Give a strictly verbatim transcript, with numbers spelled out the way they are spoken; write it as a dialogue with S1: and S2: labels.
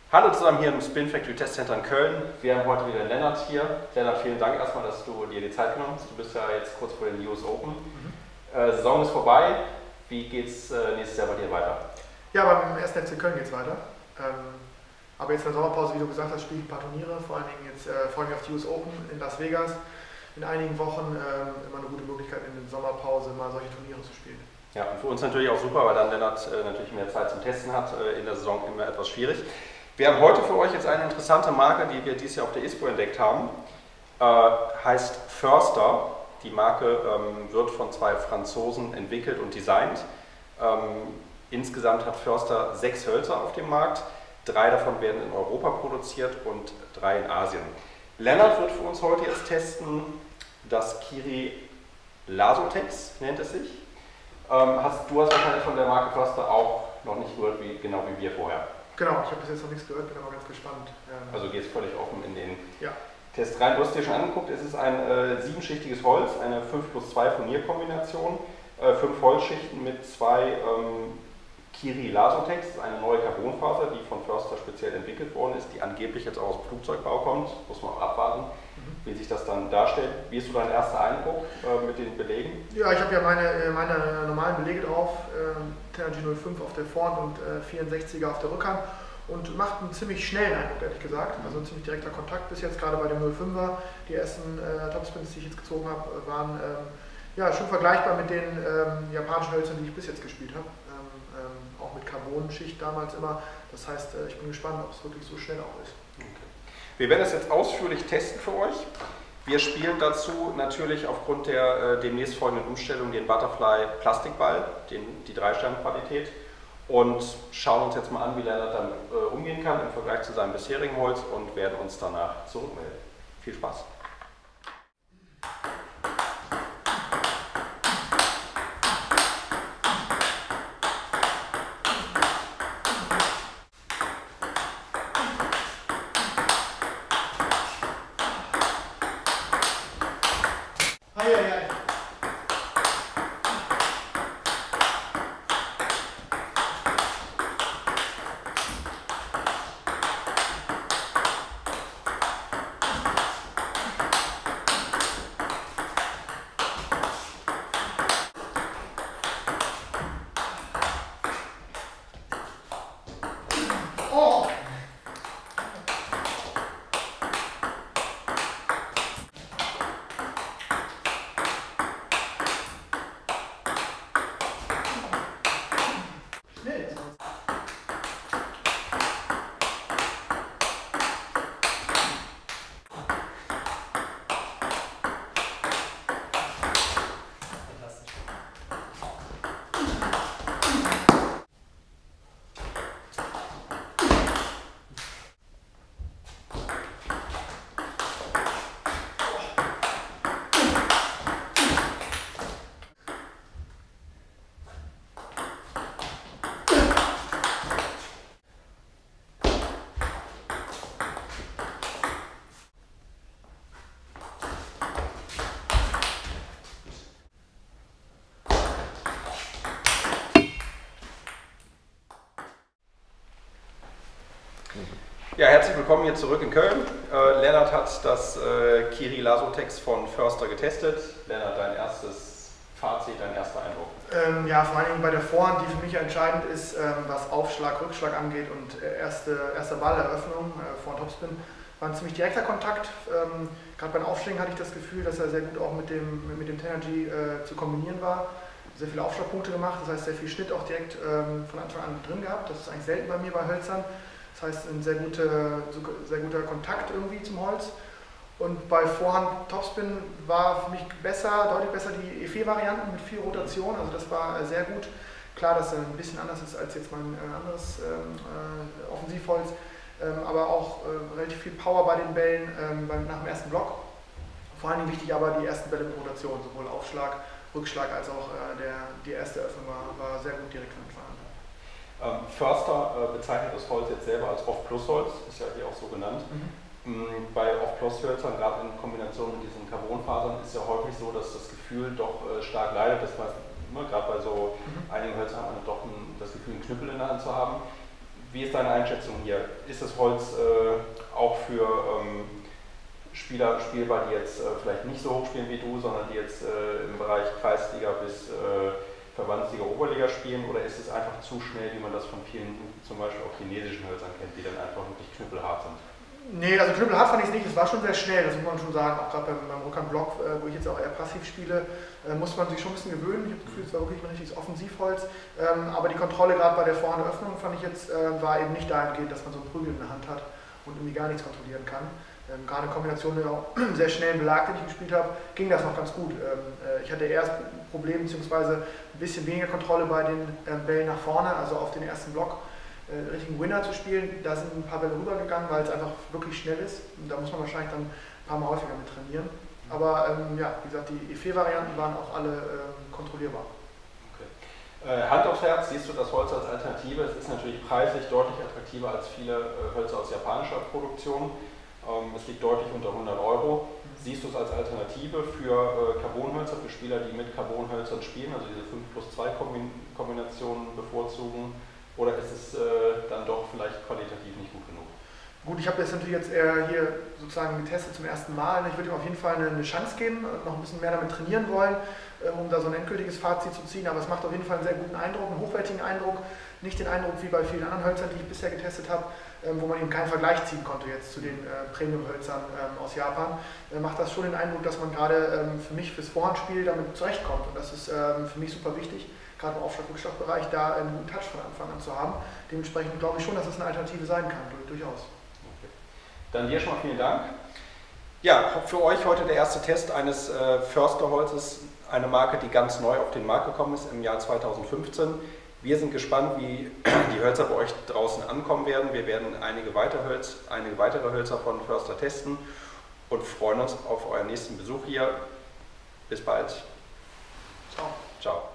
S1: Hallo zusammen hier im Spin Factory Test Center in Köln. Wir haben heute wieder Lennart hier. Lennart, vielen Dank erstmal, dass du dir die Zeit genommen hast. Du bist ja jetzt kurz vor den U S Open. Mhm. Äh, Saison ist vorbei. Wie geht es äh, nächstes Jahr bei dir weiter?
S2: Ja, beim ersten F C Köln geht es weiter. Ähm, aber jetzt in der Sommerpause, wie du gesagt hast, spiele ich ein paar Turniere. Vor allen Dingen jetzt äh, freue ich mich auf die U S Open in Las Vegas. In einigen Wochen ähm, immer eine gute Möglichkeit, in der Sommerpause mal solche Turniere zu spielen.
S1: Ja, und für uns natürlich auch super, weil dann Lennart äh, natürlich mehr Zeit zum Testen hat. Äh, in der Saison immer etwas schwierig. Wir haben heute für euch jetzt eine interessante Marke, die wir dieses Jahr auf der ISPO entdeckt haben. Äh, heißt Förster. Die Marke ähm, wird von zwei Franzosen entwickelt und designt. Ähm, insgesamt hat Förster sechs Hölzer auf dem Markt. Drei davon werden in Europa produziert und drei in Asien. Lennart wird für uns heute jetzt testen das Kiri Lasotex, nennt es sich. Ähm, hast, du hast wahrscheinlich von der Marke Förster auch noch nicht gehört, wie, genau wie wir vorher.
S2: Genau, ich habe bis jetzt noch nichts gehört, bin aber ganz gespannt. Ähm
S1: also geht es völlig offen in den
S2: ja.
S1: Test rein. Du hast dir schon angeguckt, es ist ein äh, siebenschichtiges Holz, eine fünf plus zwei Furnierkombination, äh, fünf Holzschichten mit zwei ähm, Kiri Lasotex, das ist eine neue Carbonfaser, die von Förster speziell entwickelt worden ist, die angeblich jetzt auch aus dem Flugzeugbau kommt, muss man auch abwarten, mhm. wie sich das dann darstellt. Wie ist so dein erster Eindruck äh, mit den Belegen?
S2: Ja, ich habe ja meine, meine normalen Belege drauf, äh, Tenergy null fünf auf der Vorhand und äh, vierundsechziger auf der Rückhand und macht einen ziemlich schnellen Eindruck, ehrlich gesagt, also ein ziemlich direkter Kontakt bis jetzt, gerade bei dem null fünfer. Die ersten äh, Topspins, die ich jetzt gezogen habe, waren ähm, ja, schon vergleichbar mit den ähm, japanischen Hölzern, die ich bis jetzt gespielt habe. Ähm, auch mit Carbon-Schicht damals immer. Das heißt, äh, ich bin gespannt, ob es wirklich so schnell auch ist.
S1: Okay. Wir werden das jetzt ausführlich testen für euch. Wir spielen dazu natürlich aufgrund der äh, demnächst folgenden Umstellung den Butterfly Plastikball, den, die drei-Sterne-Qualität, und schauen uns jetzt mal an, wie Lennart damit äh, umgehen kann im Vergleich zu seinem bisherigen Holz und werden uns danach zurückmelden. Viel Spaß!
S2: Ei, ei, ei. Oh!
S1: Ja, herzlich willkommen hier zurück in Köln. Äh, Lennart hat das äh, Kiri Lasotex von Förster getestet. Lennart, dein erstes Fazit, dein erster Eindruck?
S2: Ähm, ja, vor allem bei der Vorhand, die für mich entscheidend ist, ähm, was Aufschlag, Rückschlag angeht und äh, erste, erste Balleröffnung, äh, Vorhand Topspin, war ein ziemlich direkter Kontakt. Ähm, Gerade beim Aufschlägen hatte ich das Gefühl, dass er sehr gut auch mit dem, mit dem Tenergy äh, zu kombinieren war. Sehr viele Aufschlagpunkte gemacht, das heißt sehr viel Schnitt auch direkt ähm, von Anfang an drin gehabt. Das ist eigentlich selten bei mir bei Hölzern. Das heißt, ein sehr, gute, sehr guter Kontakt irgendwie zum Holz. Und bei Vorhand Topspin war für mich besser, deutlich besser die E vier-Varianten mit viel Rotation. Also das war sehr gut. Klar, dass er ein bisschen anders ist als jetzt mein anderes ähm, äh, Offensivholz. Ähm, aber auch äh, relativ viel Power bei den Bällen ähm, beim, nach dem ersten Block. Vor allem wichtig aber die ersten Bälle mit Rotation, sowohl Aufschlag, Rückschlag als auch äh, der, die erste Öffnung war, war sehr gut direkt von Anfang an.
S1: Ähm, Förster äh, bezeichnet das Holz jetzt selber als Off-Plus-Holz, ist ja hier auch so genannt. Mhm. Bei Off-Plus-Hölzern, gerade in Kombination mit diesen Carbonfasern, ist ja häufig so, dass das Gefühl doch äh, stark leidet. Das heißt, ne, gerade bei so mhm. einigen Hölzern hat man doch ein, das Gefühl, einen Knüppel in der Hand zu haben. Wie ist deine Einschätzung hier? Ist das Holz äh, auch für ähm, Spieler spielbar, die jetzt äh, vielleicht nicht so hoch spielen wie du, sondern die jetzt äh, im Bereich Kreisliga bis äh, Verbandsliga, Oberliga spielen, oder ist es einfach zu schnell, wie man das von vielen, zum Beispiel auch chinesischen Hölzern kennt, die dann einfach wirklich knüppelhart sind?
S2: Nee, also knüppelhart fand ich es nicht, es war schon sehr schnell, das muss man schon sagen, auch gerade beim, beim Rückhandblock, äh, wo ich jetzt auch eher passiv spiele, äh, muss man sich schon ein bisschen gewöhnen. Ich habe das Gefühl, es war wirklich ein richtiges Offensivholz, ähm, aber die Kontrolle gerade bei der Vorhandöffnung fand ich jetzt, äh, war eben nicht dahingehend, dass man so einen Prügel in der Hand hat und irgendwie gar nichts kontrollieren kann. Ähm, gerade in Kombination mit auch sehr schnellen Belag, den ich gespielt habe, ging das noch ganz gut. Ähm, äh, ich hatte erst ein Problem, beziehungsweise ein bisschen weniger Kontrolle bei den äh, Bällen nach vorne, also auf den ersten Block. Äh, richtigen Winner zu spielen, da sind ein paar Bälle rübergegangen, weil es einfach wirklich schnell ist. Und da muss man wahrscheinlich dann ein paar Mal häufiger mit trainieren. Aber ähm, ja, wie gesagt, die E vier Varianten waren auch alle ähm, kontrollierbar.
S1: Okay. Äh, Hand aufs Herz, siehst du das Holz als Alternative? Es ist natürlich preislich deutlich attraktiver als viele äh, Hölzer aus japanischer Produktion. Ähm, es liegt deutlich unter hundert Euro. Mhm. Siehst du es als Alternative für äh, Carbonhölzer, für Spieler, die mit Carbonhölzern spielen, also diese fünf plus zwei Kombinationen bevorzugen? Oder ist es äh, dann doch vielleicht qualitativ nicht gut genug?
S2: Gut, ich habe das natürlich jetzt eher hier sozusagen getestet zum ersten Mal. Ich würde ihm auf jeden Fall eine, eine Chance geben, noch ein bisschen mehr damit trainieren wollen, äh, um da so ein endgültiges Fazit zu ziehen. Aber es macht auf jeden Fall einen sehr guten Eindruck, einen hochwertigen Eindruck. Nicht den Eindruck wie bei vielen anderen Hölzern, die ich bisher getestet habe, ähm, wo man eben keinen Vergleich ziehen konnte jetzt zu den äh, Premium-Hölzern ähm, aus Japan. Äh, macht das schon den Eindruck, dass man gerade ähm, für mich fürs Vorhandspiel damit zurechtkommt. Und das ist ähm, für mich super wichtig, gerade im Aufschlag-Rückschlag-Bereich, da einen guten Touch von Anfang an zu haben. Dementsprechend glaube ich schon, dass es eine Alternative sein kann, durchaus.
S1: Okay. Dann dir schon mal vielen Dank. Ja, für euch heute der erste Test eines äh, Förster-Holzes, eine Marke, die ganz neu auf den Markt gekommen ist im Jahr zweitausendfünfzehn. Wir sind gespannt, wie die Hölzer bei euch draußen ankommen werden. Wir werden einige weitere, Hölz, einige weitere Hölzer von Förster testen und freuen uns auf euren nächsten Besuch hier. Bis bald.
S2: Ciao.
S1: Ciao.